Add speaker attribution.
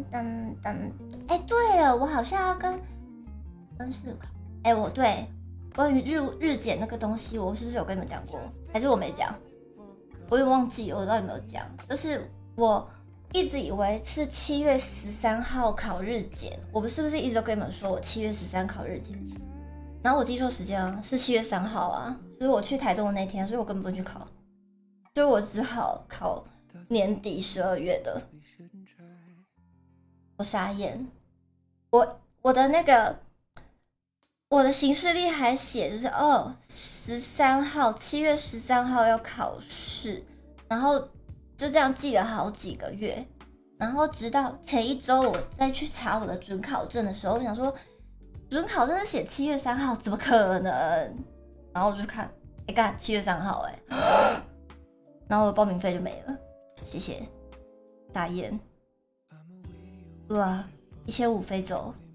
Speaker 1: 哎，对了，我好像要跟室友考。哎，我对关于日检那个东西，我是不是有跟你们讲过？还是我没讲？我也忘记我到底有没有讲。就是我一直以为是7月13号考日检，我是不是一直都跟你们说我7月13考日检？然后我记错时间了，是7月3号啊，就是我去台东的那天，所以我根本不去考，所以我只好考年底12月的。我傻眼，我的那个我的行事历还写就是13号7月13号要考试，然后就这样记了好几个月，然后直到前一周我再去查我的准考证的时候，我想说准考证是写7月3号，怎么可能？然后我就看，干7月3号然后我的报名费就没了，谢谢，大雁。对啊，1500飞走。